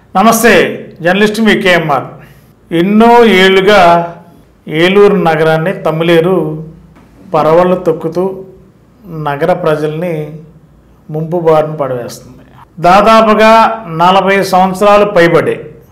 నమస్తే, జర్నలిస్ట్ మీ కేఎంఆర్. ఎన్నో ఏళ్లుగా ఏలూరు నగరాన్ని తమ్మిలేరు పరవళ్ళు తొక్కుతూ నగర ప్రజల్ని ముంపు బారిన పడవేస్తుంది. దాదాపుగా 40 సంవత్సరాలు పైబడి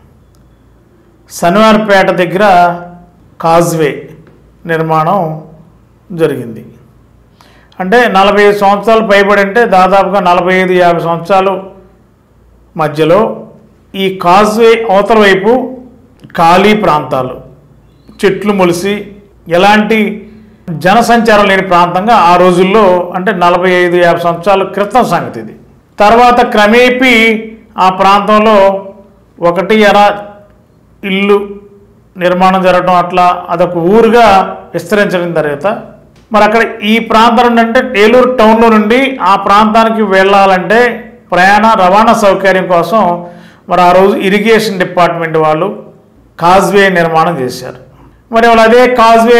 శనివారపేట దగ్గర కాజ్వే నిర్మాణం జరిగింది. అంటే 45 సంవత్సరాలు పైబడి అంటే దాదాపుగా 45-50 సంవత్సరాలు మధ్యలో ఈ కాజ్వే అవతల వైపు ఖాళీ ప్రాంతాలు, చెట్లు మొలిసి ఎలాంటి జనసంచారం లేని ప్రాంతంగా ఆ రోజుల్లో, అంటే 45-50 సంవత్సరాల క్రితం సంగతి ఇది. తర్వాత క్రమేపీ ఆ ప్రాంతంలో ఒకటి ఇల్లు నిర్మాణం జరగడం, అట్లా అదొక ఊరుగా విస్తరించడం తర్వాత మరి అక్కడ ఈ ప్రాంతం నుండి, అంటే ఏలూరు టౌన్లో నుండి ఆ ప్రాంతానికి వెళ్ళాలంటే రవాణా సౌకర్యం కోసం మరి ఆ రోజు ఇరిగేషన్ డిపార్ట్మెంట్ వాళ్ళు కాజ్వే నిర్మాణం చేశారు. మరి వాళ్ళు అదే కాజ్వే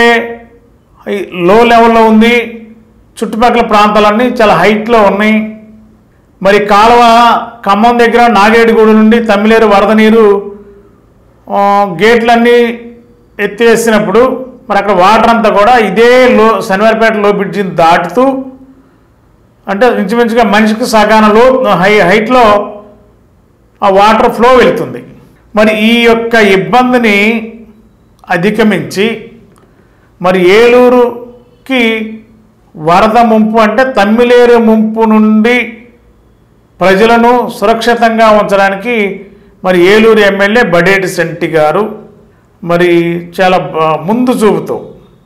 లో లెవెల్లో ఉంది, చుట్టుపక్కల ప్రాంతాలన్నీ చాలా హైట్లో ఉన్నాయి. మరి కాలువ ఖమ్మం దగ్గర నాగేడిగూడ నుండి తమ్మిలేరు వరద నీరు గేట్లన్నీ ఎత్తివేసినప్పుడు మరి అక్కడ వాటర్ అంతా కూడా ఇదే శనివారపేట లో బ్రిడ్జిని దాటుతూ, అంటే ఇంచుమించుగా మనిషికి సగానంలో హైట్లో ఆ వాటర్ ఫ్లో వెళ్తుంది. మరి ఈ యొక్క ఇబ్బందిని అధిగమించి మరి ఏలూరుకి వరద ముంపు, అంటే తమ్మిలేరు ముంపు నుండి ప్రజలను సురక్షితంగా ఉంచడానికి మరి ఏలూరు ఎమ్మెల్యే బడేటి శెట్టి గారు మరి చాలా ముందు చూపుతూ,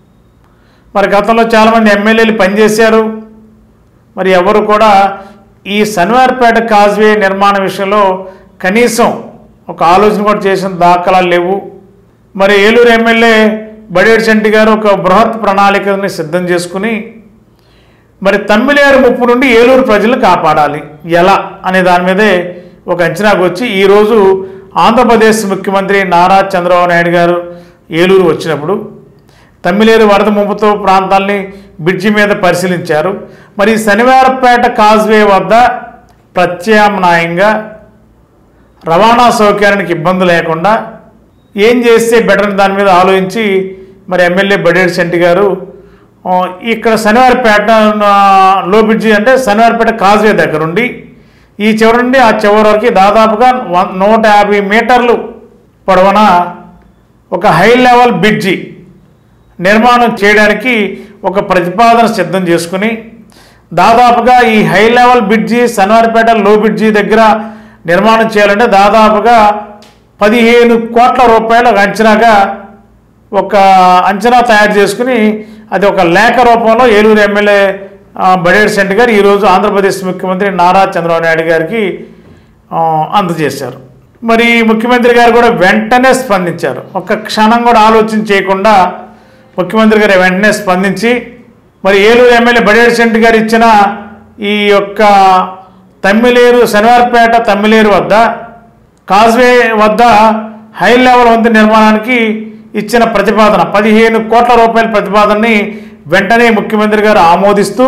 మరి గతంలో చాలామంది ఎమ్మెల్యేలు పనిచేశారు. మరి ఎవరు కూడా ఈ శనివారపేట కాజ్వే నిర్మాణ విషయంలో కనీసం ఒక ఆలోచన కూడా చేసిన దాఖలాలు లేవు. మరి ఏలూరు ఎమ్మెల్యే బడేటి శెట్టి గారు ఒక బృహత్ ప్రణాళికని సిద్ధం చేసుకుని మరి తమ్మిలేరు ముప్పు నుండి ఏలూరు ప్రజలను కాపాడాలి ఎలా అనే దాని మీదే ఒక అంచనాకు వచ్చి ఈరోజు ఆంధ్రప్రదేశ్ ముఖ్యమంత్రి నారా చంద్రబాబు నాయుడు గారు ఏలూరు వచ్చినప్పుడు తమ్మిలేరు వరద ముంపుతో ప్రాంతాలని బ్రిడ్జి మీద పరిశీలించారు. మరి శనివారపేట కాజ్వే వద్ద ప్రత్యామ్నాయంగా రవాణా సౌకర్యానికి ఇబ్బంది లేకుండా ఏం చేస్తే బెటర్ దాని మీద ఆలోచించి మరి ఎమ్మెల్యే బడేటి శెట్టి గారు ఇక్కడ శనివారపేట లో బ్రిడ్జి, అంటే శనివారపేట కాజ్వే దగ్గర ఉండి ఈ చివరి నుండి ఆ చివరి వరకు దాదాపుగా 150 మీటర్లు పొడవున ఒక హై లెవెల్ బ్రిడ్జి నిర్మాణం చేయడానికి ఒక ప్రతిపాదన సిద్ధం చేసుకుని దాదాపుగా ఈ హై లెవెల్ బ్రిడ్జి శనివారపేట లో బ్రిడ్జి దగ్గర నిర్మాణం చేయాలంటే దాదాపుగా 15 కోట్ల రూపాయలు అంచనాగా ఒక అంచనా తయారు చేసుకుని అది ఒక లేఖ రూపంలో ఏలూరు ఎమ్మెల్యే బడేటి శెట్టి గారు ఈరోజు ఆంధ్రప్రదేశ్ ముఖ్యమంత్రి నారా చంద్రబాబు నాయుడు గారికి అందజేశారు. మరి ముఖ్యమంత్రి గారు కూడా వెంటనే స్పందించారు. ఒక క్షణం కూడా ఆలోచన చేయకుండా ముఖ్యమంత్రి గారు వెంటనే స్పందించి మరి ఏలూరు ఎమ్మెల్యే బడేటి శెట్టి గారు ఇచ్చిన ఈ యొక్క తమ్మిలేరు శనివారపేట తమ్మిలేరు వద్ద కాజ్వే వద్ద హై లెవెల్ వంతెన నిర్మాణానికి ఇచ్చిన ప్రతిపాదన 15 కోట్ల రూపాయల ప్రతిపాదనని వెంటనే ముఖ్యమంత్రి గారు ఆమోదిస్తూ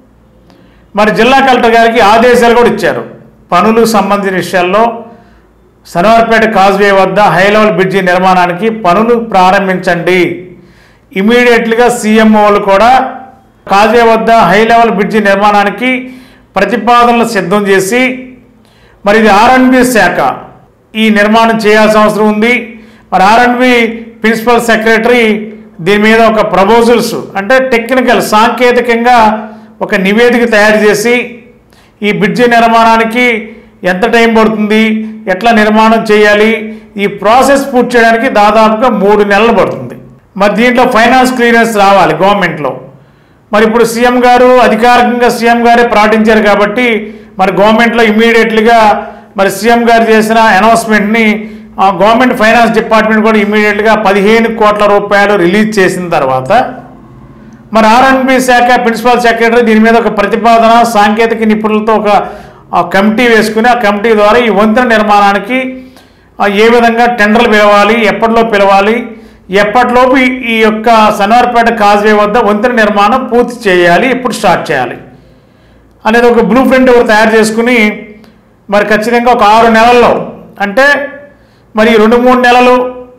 మరి జిల్లా కలెక్టర్ గారికి ఆదేశాలు కూడా ఇచ్చారు. పనులకు సంబంధించిన విషయాల్లో శనివారపేట కాజ్వే వద్ద హై లెవెల్ బ్రిడ్జి నిర్మాణానికి పనులు ప్రారంభించండి. ఇమీడియట్లీగా సీఎంఓలు కూడా కాజ్వే వద్ద హై లెవెల్ బ్రిడ్జి నిర్మాణానికి ప్రతిపాదనలు సిద్ధం చేసి మరి ఇది R&B శాఖ ఈ నిర్మాణం చేయాల్సిన అవసరం ఉంది. మరి R&B ప్రిన్సిపల్ సెక్రటరీ దీని మీద ఒక ప్రపోజల్స్, అంటే టెక్నికల్ సాంకేతికంగా ఒక నివేదిక తయారు చేసి ఈ బ్రిడ్జి నిర్మాణానికి ఎంత టైం పడుతుంది, ఎట్లా నిర్మాణం చేయాలి, ఈ ప్రాసెస్ పూర్తి చేయడానికి దాదాపుగా 3 నెలలు పడుతుంది. మరి దీంట్లో ఫైనాన్స్ క్లియరెన్స్ రావాలి గవర్నమెంట్లో. మరి ఇప్పుడు సీఎం గారు అధికారికంగా సీఎం గారే ప్రకటించారు కాబట్టి మరి గవర్నమెంట్లో ఇమీడియట్లీగా మరి సీఎం గారు చేసిన అనౌన్స్మెంట్ని గవర్నమెంట్ ఫైనాన్స్ డిపార్ట్మెంట్ కూడా ఇమీడియట్గా 15 కోట్ల రూపాయలు రిలీజ్ చేసిన తర్వాత మరి R&B శాఖ ప్రిన్సిపల్ సెక్రటరీ దీని మీద ఒక ప్రతిపాదన సాంకేతిక నిపుణులతో ఒక కమిటీ వేసుకుని ఆ కమిటీ ద్వారా ఈ వంతెన నిర్మాణానికి ఏ విధంగా టెండర్లు పిలవాలి, ఎప్పటిలో పిలవాలి, ఎప్పటిలోపు ఈ యొక్క శనివారపేట కాజ్వే వద్ద వంతెన నిర్మాణం పూర్తి చేయాలి, ఎప్పుడు స్టార్ట్ చేయాలి అనేది ఒక బ్లూ ప్రింట్ తయారు చేసుకుని మరి ఖచ్చితంగా ఒక 6 నెలల్లో అంటే మరి 2-3 నెలలు,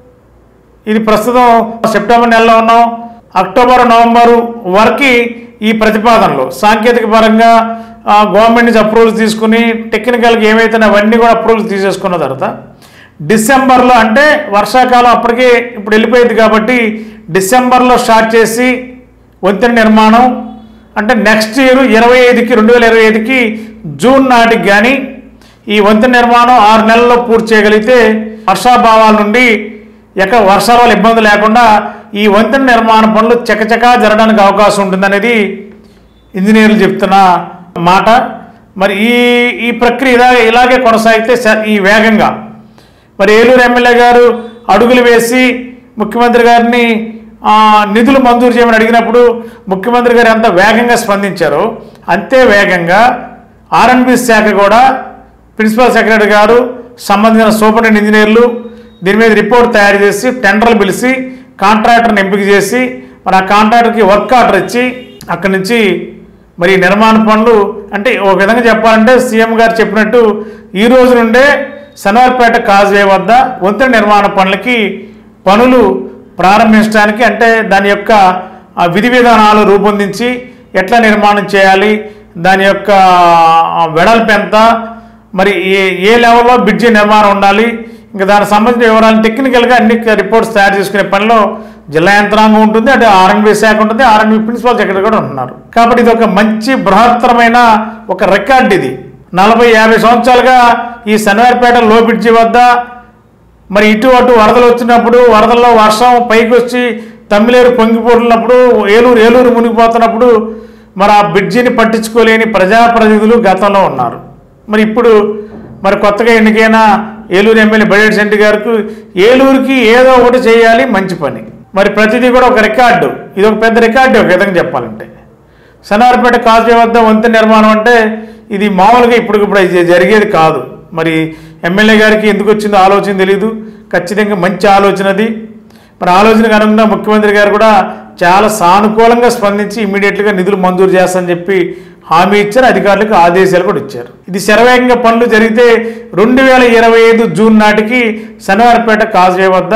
ఇది ప్రస్తుతం సెప్టెంబర్ నెలలో ఉన్నాం, అక్టోబర్ నవంబర్ వరకు ఈ ప్రతిపాదనలు సాంకేతిక పరంగా గవర్నమెంట్ నుంచి అప్రూవల్స్ తీసుకుని టెక్నికల్గా ఏమైతే అవన్నీ కూడా అప్రూవల్స్ తీసేసుకున్న తర్వాత డిసెంబర్లో, అంటే వర్షాకాలం అప్పటికే ఇప్పుడు వెళ్ళిపోయింది కాబట్టి డిసెంబర్లో స్టార్ట్ చేసి వంతెన నిర్మాణం అంటే నెక్స్ట్ ఇయర్ 2025కి జూన్ నాటికి కానీ ఈ వంతెన నిర్మాణం 6 నెలల్లో పూర్తి చేయగలిగితే వర్షాభావాల నుండి ఎక్కడ వర్షాల వల్ల ఇబ్బంది లేకుండా ఈ వంతెన నిర్మాణ పనులు చకచకా జరగడానికి అవకాశం ఉంటుందనేది ఇంజనీర్లు చెప్తున్న మాట. మరి ఈ ప్రక్రియ ఇలాగే కొనసాగితే ఈ వేగంగా మరి ఏలూరు ఎమ్మెల్యే గారు అడుగులు వేసి ముఖ్యమంత్రి గారిని నిధులు మంజూరు చేయమని అడిగినప్పుడు ముఖ్యమంత్రి గారు ఎంత వేగంగా స్పందించారో అంతే వేగంగా R&B శాఖ కూడా ప్రిన్సిపల్ సెక్రటరీ గారు సంబంధించిన సూపరింటెండెంట్ ఇంజనీర్లు దీని మీద రిపోర్ట్ తయారు చేసి టెండర్లు పిలిచి కాంట్రాక్టర్ని ఎంపిక చేసి మరి ఆ కాంట్రాక్టర్కి వర్క్ ఆర్డర్ ఇచ్చి అక్కడి నుంచి మరి నిర్మాణ పనులు అంటే ఒక విధంగా చెప్పాలంటే సీఎం గారు చెప్పినట్టు ఈ రోజు నుండే శనివారపేట కాజ్వే వద్ద వంతెన నిర్మాణ పనులు ప్రారంభించడానికి అంటే దాని యొక్క విధి విధానాలు రూపొందించి ఎట్లా నిర్మాణం చేయాలి, దాని యొక్క వెడల్పు ఎంత, మరి ఏ లెవెల్లో బ్రిడ్జి నిర్మాణం ఉండాలి, ఇంకా దానికి సంబంధించిన వివరాలు టెక్నికల్గా అన్ని రిపోర్ట్స్ తయారు చేసుకునే పనిలో జిల్లా యంత్రాంగం ఉంటుంది, అంటే R&B శాఖ ఉంటుంది, R&B ప్రిన్సిపల్ సెక్రటరీ కూడా ఉంటున్నారు. కాబట్టి ఇది ఒక మంచి బృహత్తరమైన ఒక రికార్డు. ఇది 40-50 సంవత్సరాలుగా ఈ శనివారపేట లో బ్రిడ్జి వద్ద మరి ఇటు అటు వరదలు వచ్చినప్పుడు వరదల్లో వర్షం పైకి వచ్చి తమ్మిలేరు పొంగిపోతున్నప్పుడు ఏలూరు మునిగిపోతున్నప్పుడు మరి ఆ బ్రిడ్జిని పట్టించుకోలేని ప్రజాప్రతినిధులు గతంలో ఉన్నారు. మరి ఇప్పుడు మరి కొత్తగా ఎన్నికైన ఏలూరు ఎమ్మెల్యే బడేటి శెట్టి గారికి ఏలూరుకి ఏదో ఒకటి చేయాలి, మంచి పని. మరి ప్రతిదీ కూడా ఒక రికార్డు, ఇది ఒక పెద్ద రికార్డు ఒక విధంగా చెప్పాలంటే. శనివారపేట కాజ్వే వద్ద వంతెన నిర్మాణం అంటే ఇది మామూలుగా ఇప్పటికిప్పుడు జరిగేది కాదు. మరి ఎమ్మెల్యే గారికి ఎందుకు వచ్చిందో ఆలోచన తెలియదు, ఖచ్చితంగా మంచి ఆలోచనది. మరి ఆలోచనకు అనుగుణంగా ముఖ్యమంత్రి గారు కూడా చాలా సానుకూలంగా స్పందించి ఇమీడియట్గా నిధులు మంజూరు చేస్తామని చెప్పి హామీ ఇచ్చారు, అధికారులకు ఆదేశాలు కూడా ఇచ్చారు. ఇది శరవేగంగా పనులు జరిగితే 2025 జూన్ నాటికి శనివారపేట కాజ్వే వద్ద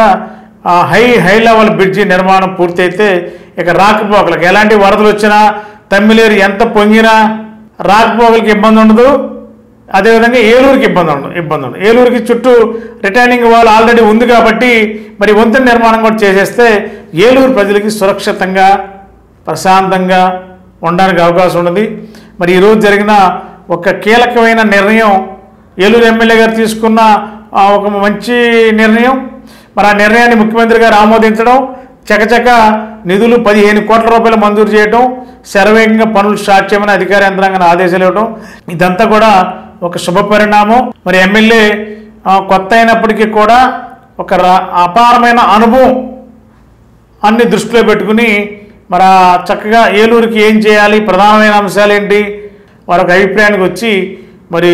హై లెవెల్ బ్రిడ్జి నిర్మాణం పూర్తయితే ఇక రాకపోకలకు ఎలాంటి వరదలు వచ్చినా తమ్మిలేరు ఎంత పొంగినా రాకపోకలకి ఇబ్బంది ఉండదు, అదేవిధంగా ఏలూరుకి ఇబ్బంది ఉండదు. ఏలూరుకి చుట్టూ రిటైనింగ్ వాల్ ఆల్రెడీ ఉంది కాబట్టి మరి వంతెన నిర్మాణం కూడా చేసేస్తే ఏలూరు ప్రజలకి సురక్షితంగా ప్రశాంతంగా ఉండడానికి అవకాశం ఉన్నది. మరి ఈరోజు జరిగిన ఒక కీలకమైన నిర్ణయం ఏలూరు ఎమ్మెల్యే గారు తీసుకున్న ఒక మంచి నిర్ణయం. మరి ఆ నిర్ణయాన్ని ముఖ్యమంత్రి గారు ఆమోదించడం, చకచక నిధులు 15 కోట్ల రూపాయలు మంజూరు చేయడం, శరవేగంగా పనులు స్టార్ట్ చేయమని అధికార యంత్రాంగాన్ని ఆదేశాలు ఇవ్వడం, ఇదంతా కూడా ఒక శుభ పరిణామం. మరి ఎమ్మెల్యే కొత్త అయినప్పటికీ కూడా ఒక అపారమైన అనుభవం అన్ని దృష్టిలో పెట్టుకుని మరి చక్కగా ఏలూరుకి ఏం చేయాలి, ప్రధానమైన అంశాలు ఏంటి, వారొక అభిప్రాయానికి వచ్చి మరి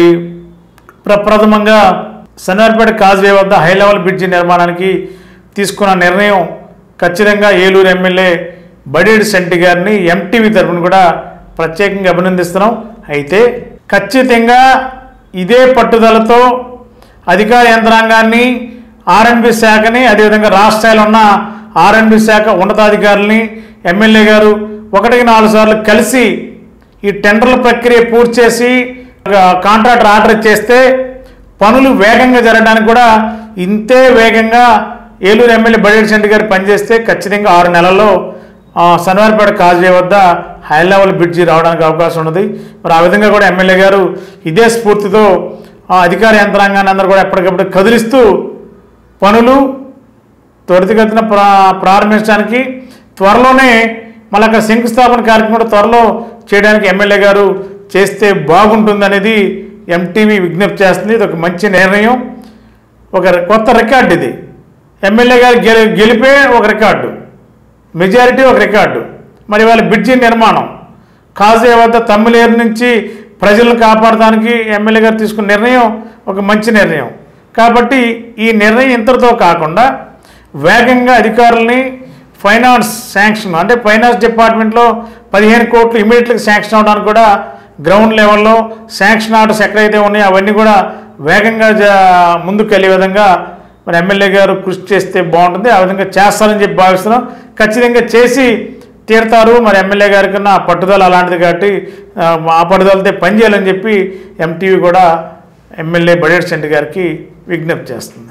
ప్రప్రథమంగా శనివారపేట కాజ్వే వద్ద హై లెవెల్ బ్రిడ్జి నిర్మాణానికి తీసుకున్న నిర్ణయం ఖచ్చితంగా ఏలూరు ఎమ్మెల్యే బడేటి శెట్టి గారిని ఎంటీవీ తరఫున కూడా ప్రత్యేకంగా అభినందిస్తున్నాం. అయితే ఖచ్చితంగా ఇదే పట్టుదలతో అధికార యంత్రాంగాన్ని R&B శాఖని అదేవిధంగా రాష్ట్రాల్లో ఉన్న R&B శాఖ ఉన్నతాధికారులని ఎమ్మెల్యే గారు 1-4 సార్లు కలిసి ఈ టెండర్ల ప్రక్రియ పూర్తి చేసి కాంట్రాక్టర్ ఆర్డర్ ఇచ్చేస్తే పనులు వేగంగా జరగడానికి కూడా ఇంతే వేగంగా ఏలూరు ఎమ్మెల్యే బడేటి శెట్టి గారు పనిచేస్తే ఖచ్చితంగా 6 నెలల్లో శనివారపేట కాజ్వే వద్ద హై లెవెల్ బ్రిడ్జి రావడానికి అవకాశం ఉన్నది. మరి ఆ విధంగా కూడా ఎమ్మెల్యే గారు ఇదే స్ఫూర్తితో అధికార యంత్రాంగాన్ని అందరూ కూడా ఎప్పటికప్పుడు కదిలిస్తూ పనులు త్వరితగతిన ప్రారంభించడానికి త్వరలోనే మళ్ళీ అక్కడ శంకుస్థాపన కార్యక్రమం కూడా త్వరలో చేయడానికి ఎమ్మెల్యే గారు చేస్తే బాగుంటుందనేది ఎంటీవీ విజ్ఞప్తి చేస్తుంది. ఇది ఒక మంచి నిర్ణయం, ఒక కొత్త రికార్డు. ఇది ఎమ్మెల్యే గారు గెలిపే ఒక రికార్డు, మెజారిటీ ఒక రికార్డు. మరి వాళ్ళ బ్రిడ్జి నిర్మాణం కాజ్వే వద్ద తమ్మిలేరు నుంచి ప్రజలను కాపాడడానికి ఎమ్మెల్యే గారు తీసుకున్న నిర్ణయం ఒక మంచి నిర్ణయం. కాబట్టి ఈ నిర్ణయం ఇంతటితో కాకుండా వేగంగా అధికారులని ఫైనాన్స్ శాంక్షన్ అంటే ఫైనాన్స్ డిపార్ట్మెంట్లో 15 కోట్లు ఇమీడియట్గా శాంక్షన్ అవడానికి కూడా గ్రౌండ్ లెవెల్లో శాంక్షన్ ఆర్డర్స్ ఎక్కడైతే ఉన్నాయో అవన్నీ కూడా వేగంగా ముందుకు వెళ్ళే విధంగా మరి ఎమ్మెల్యే గారు కృషి చేస్తే బాగుంటుంది. ఆ విధంగా చేస్తారని చెప్పి భావిస్తున్నాం. ఖచ్చితంగా చేసి తీరుతారు. మరి ఎమ్మెల్యే గారి కన్నా పట్టుదల అలాంటిది కాబట్టి ఆ పట్టుదలతో పనిచేయాలని చెప్పి ఎంటీవీ కూడా ఎమ్మెల్యే బడేటి చంటి గారికి విజ్ఞప్తి చేస్తుంది.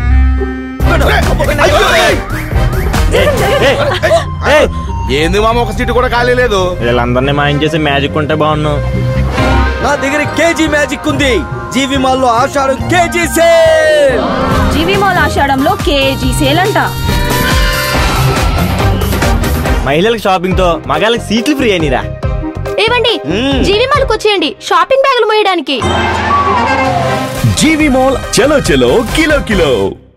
ఏంది మామ, ఒక సీటు కూడా ఖాళీ లేదు. వీళ్ళందరినీ మాయం చేసి మ్యాజిక్ ఉంటే బాగున్నావు. నా దగ్గర కేజీ మ్యాజిక్ ఉంది. జీవి మాల్ లో Ashadham KG sale. GV mall ఆషాఢంలో కేజీ సేల్ అంట. మహిళలకు షాపింగ్ తో మగాళ్ళకి సీట్లు ఫ్రీ అయినరా. ఏవండి, జీవి మాల్ కు వచ్చేయండి షాపింగ్ బ్యాగులు మోయడానికి. జీవి మాల్ చలో చలో కిలో కిలో.